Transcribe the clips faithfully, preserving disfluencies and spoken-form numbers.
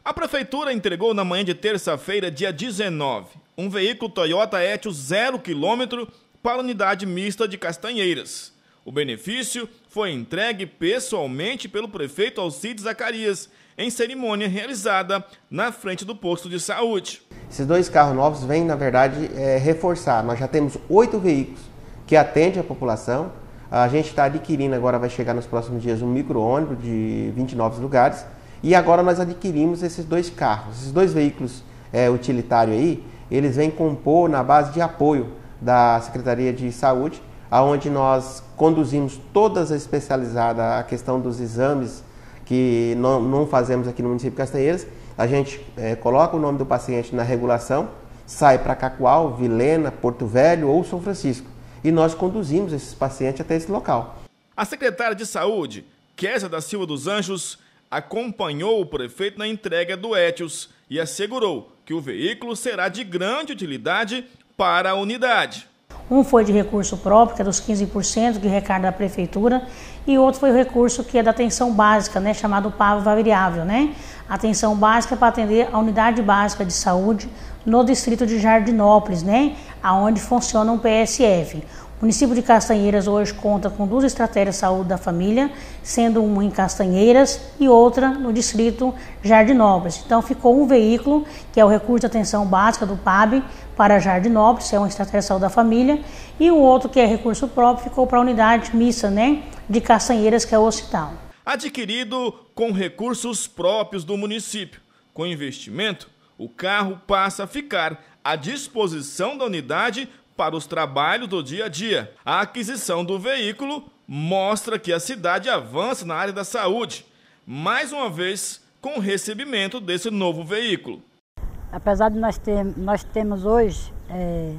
A Prefeitura entregou na manhã de terça-feira, dia dezenove, um veículo Toyota Etios zero quilômetro para a unidade mista de Castanheiras. O benefício foi entregue pessoalmente pelo prefeito Alcides Zacarias, em cerimônia realizada na frente do posto de saúde. Esses dois carros novos vêm, na verdade, é, reforçar. Nós já temos oito veículos que atendem a população. A gente está adquirindo, agora vai chegar nos próximos dias, um micro-ônibus de vinte e nove lugares. E agora nós adquirimos esses dois carros. Esses dois veículos é, utilitários aí, eles vêm compor na base de apoio da Secretaria de Saúde, onde nós conduzimos todas as especializadas, a questão dos exames que não, não fazemos aqui no município de Castanheiras. A gente é, coloca o nome do paciente na regulação, sai para Cacoal, Vilhena, Porto Velho ou São Francisco. E nós conduzimos esses pacientes até esse local. A secretária de Saúde, Kézia da Silva dos Anjos, acompanhou o prefeito na entrega do Etios e assegurou que o veículo será de grande utilidade para a unidade. Um foi de recurso próprio, que é dos quinze por cento que recarga da prefeitura, e outro foi o recurso que é da atenção básica, né, chamado P A V variável, né? Atenção básica para atender a unidade básica de saúde no distrito de Jardinópolis, né, aonde funciona um P S F. O município de Castanheiras hoje conta com duas estratégias de saúde da família, sendo uma em Castanheiras e outra no distrito Jardinópolis. Então ficou um veículo, que é o recurso de atenção básica do P A B para Jardinópolis, que é uma estratégia de saúde da família, e o outro, que é recurso próprio, ficou para a unidade mista, né, de Castanheiras, que é o hospital. Adquirido com recursos próprios do município. Com investimento, o carro passa a ficar à disposição da unidade para os trabalhos do dia a dia. A aquisição do veículo mostra que a cidade avança na área da saúde, mais uma vez com o recebimento desse novo veículo. Apesar de nós, ter, nós temos hoje é,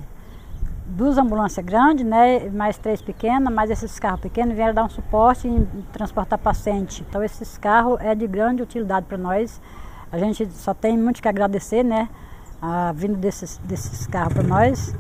duas ambulâncias grandes, né, mais três pequenas, mas esses carros pequenos vieram dar um suporte em transportar paciente. Então esses carros é de grande utilidade para nós. A gente só tem muito que agradecer, né, a vinda desses, desses carros para nós.